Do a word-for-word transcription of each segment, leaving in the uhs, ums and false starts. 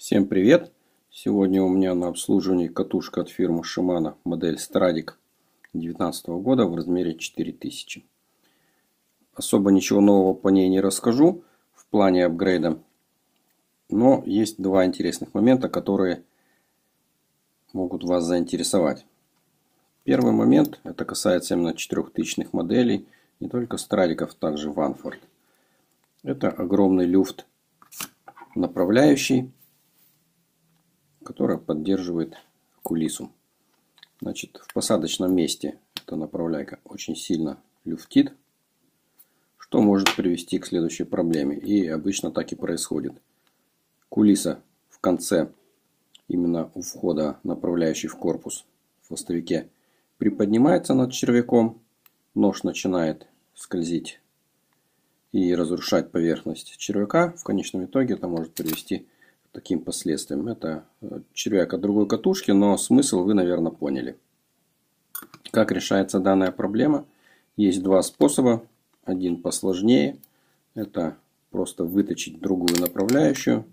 Всем привет! Сегодня у меня на обслуживании катушка от фирмы Shimano, модель Stradic две тысячи девятнадцатого года в размере четыре тысячи. Особо ничего нового по ней не расскажу в плане апгрейда, но есть два интересных момента, которые могут вас заинтересовать. Первый момент, это касается именно четырехтысячных моделей, не только Страдиков, также Ванфорд. Это огромный люфт направляющий, которая поддерживает кулису. Значит, в посадочном месте эта направляйка очень сильно люфтит, что может привести к следующей проблеме. И обычно так и происходит. Кулиса в конце, именно у входа направляющий в корпус в хвостовике, приподнимается над червяком, нож начинает скользить и разрушать поверхность червяка. В конечном итоге это может привести к таким последствиям. Это червяк от другой катушки, но смысл вы, наверное, поняли. Как решается данная проблема? Есть два способа. Один посложнее. Это просто выточить другую направляющую.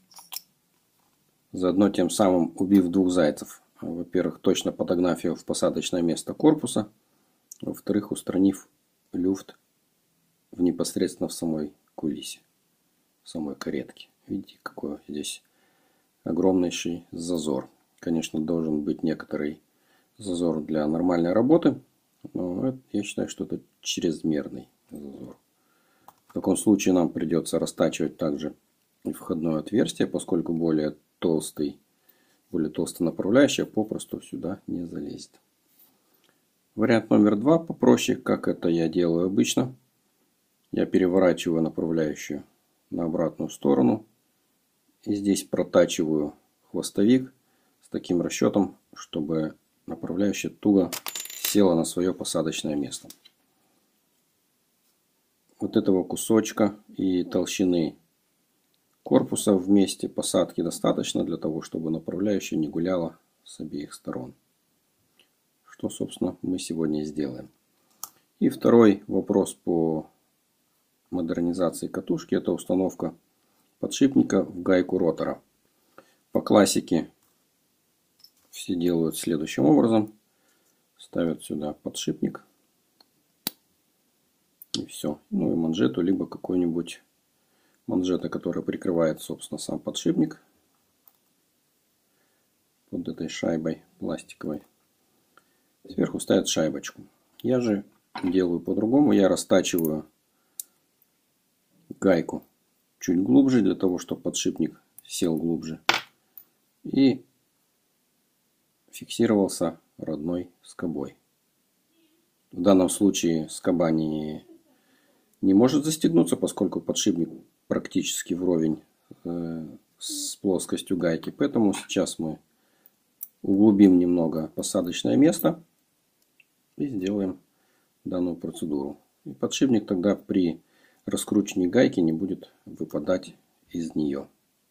Заодно тем самым убив двух зайцев. Во-первых, точно подогнав ее в посадочное место корпуса. Во-вторых, устранив люфт в непосредственно в самой кулисе, в самой каретке. Видите, какой здесь огромнейший зазор. Конечно, должен быть некоторый зазор для нормальной работы, но это, я считаю, что это чрезмерный зазор. В таком случае нам придется растачивать также и входное отверстие, поскольку более толстый, более толстая направляющая попросту сюда не залезет. Вариант номер два попроще, как это я делаю обычно. Я переворачиваю направляющую на обратную сторону. И здесь протачиваю хвостовик с таким расчетом, чтобы направляющая туго села на свое посадочное место. Вот этого кусочка и толщины корпуса вместе посадки достаточно для того, чтобы направляющая не гуляла с обеих сторон. Что, собственно, мы сегодня и сделаем. И второй вопрос по модернизации катушки — это установка подшипника в гайку ротора. По классике все делают следующим образом. Ставят сюда подшипник. И все. Ну и манжету, либо какой-нибудь манжета, которая прикрывает, собственно, сам подшипник под этой шайбой пластиковой. Сверху ставят шайбочку. Я же делаю по-другому. Я растачиваю гайку чуть глубже, для того, чтобы подшипник сел глубже и фиксировался родной скобой. В данном случае скоба не, не может застегнуться, поскольку подшипник практически вровень э, с плоскостью гайки. Поэтому сейчас мы углубим немного посадочное место и сделаем данную процедуру. И подшипник тогда при раскручивание гайки не будет выпадать из нее.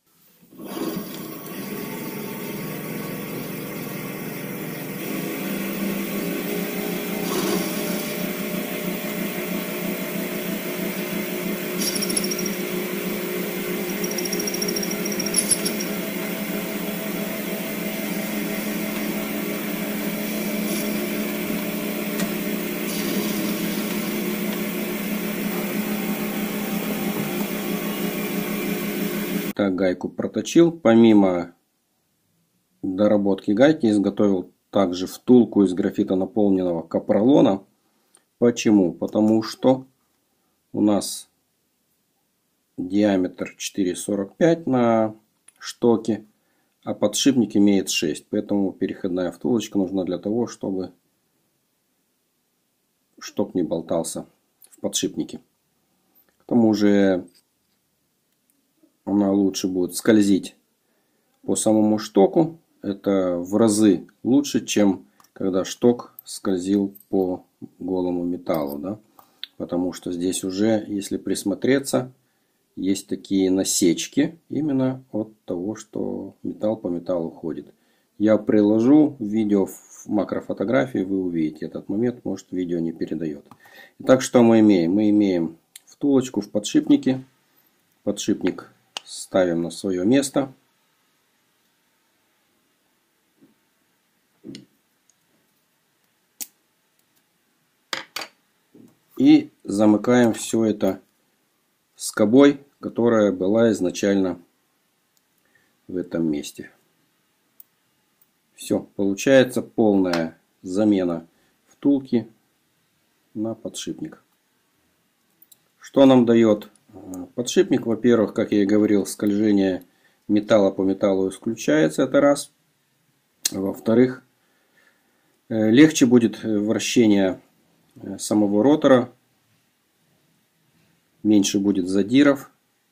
Так, гайку проточил. Помимо доработки гайки, изготовил также втулку из графита наполненного капролона. Почему? Потому что у нас диаметр четыре сорок пять на штоке, а подшипник имеет шесть. Поэтому переходная втулочка нужна для того, чтобы шток не болтался в подшипнике. К тому же она лучше будет скользить по самому штоку. Это в разы лучше, чем когда шток скользил по голому металлу. Да? Потому что здесь уже, если присмотреться, есть такие насечки именно от того, что металл по металлу ходит. Я приложу видео в макрофотографии, вы увидите этот момент, может видео не передает. Итак, что мы имеем? Мы имеем втулочку в подшипнике. Подшипник ставим на свое место. И замыкаем все это скобой, которая была изначально в этом месте. Все, получается полная замена втулки на подшипник. Что нам дает подшипник? Во-первых, как я и говорил, скольжение металла по металлу исключается, это раз. Во-вторых, легче будет вращение самого ротора, меньше будет задиров,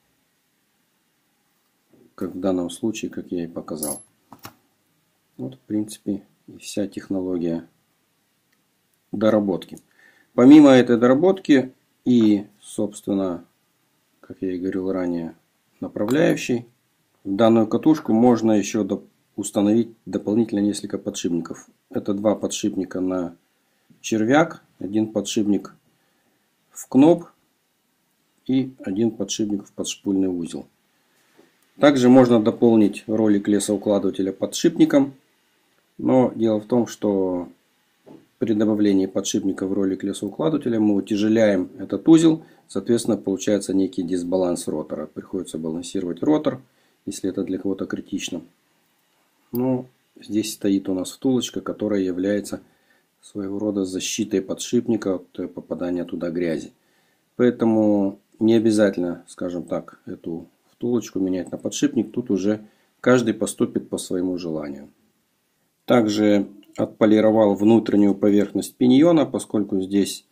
как в данном случае, как я и показал. Вот, в принципе, и вся технология доработки. Помимо этой доработки и, собственно, как я и говорил ранее, направляющий, в данную катушку можно еще установить дополнительно несколько подшипников. Это два подшипника на червяк, один подшипник в кноп и один подшипник в подшипульный узел. Также можно дополнить ролик лесоукладывателя подшипником, но дело в том, что при добавлении подшипника в ролик лесоукладывателя мы утяжеляем этот узел, соответственно получается некий дисбаланс ротора. Приходится балансировать ротор, если это для кого-то критично. Но здесь стоит у нас втулочка, которая является своего рода защитой подшипника от попадания туда грязи. Поэтому не обязательно, скажем так, эту втулочку менять на подшипник. Тут уже каждый поступит по своему желанию. Также отполировал внутреннюю поверхность пиньона, поскольку здесь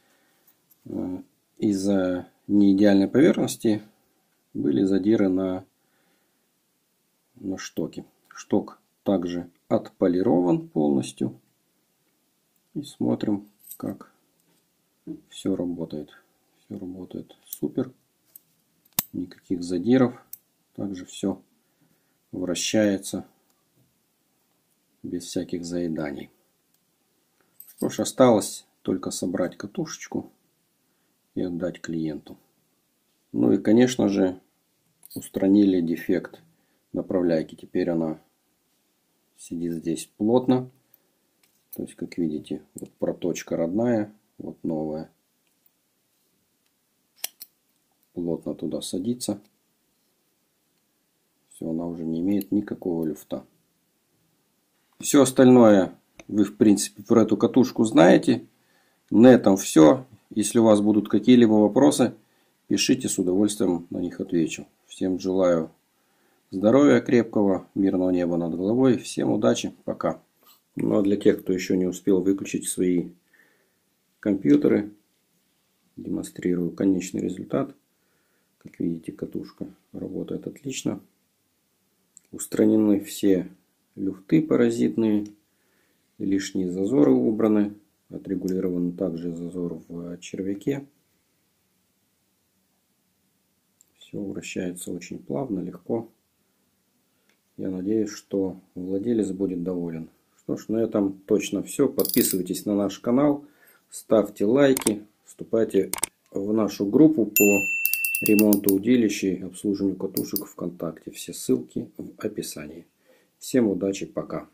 из-за неидеальной поверхности были задиры на, на штоке. Шток также отполирован полностью. И смотрим, как все работает. Все работает супер. Никаких задиров. Также все вращается без всяких заеданий. Что ж, осталось только собрать катушечку и отдать клиенту. Ну и, конечно же, устранили дефект направляйки. Теперь она сидит здесь плотно. То есть, как видите, вот проточка родная, вот новая. Плотно туда садится. Все, она уже не имеет никакого люфта. Все остальное вы, в принципе, про эту катушку знаете. На этом все. Если у вас будут какие-либо вопросы, пишите, с удовольствием на них отвечу. Всем желаю здоровья крепкого, мирного неба над головой. Всем удачи, пока. Ну а для тех, кто еще не успел выключить свои компьютеры, демонстрирую конечный результат. Как видите, катушка работает отлично. Устранены все люфты паразитные, лишние зазоры убраны, отрегулирован также зазор в червяке. Все вращается очень плавно, легко. Я надеюсь, что владелец будет доволен. Что ж, на этом точно все. Подписывайтесь на наш канал, ставьте лайки, вступайте в нашу группу по ремонту удилища и обслуживанию катушек ВКонтакте. Все ссылки в описании. Всем удачи, пока.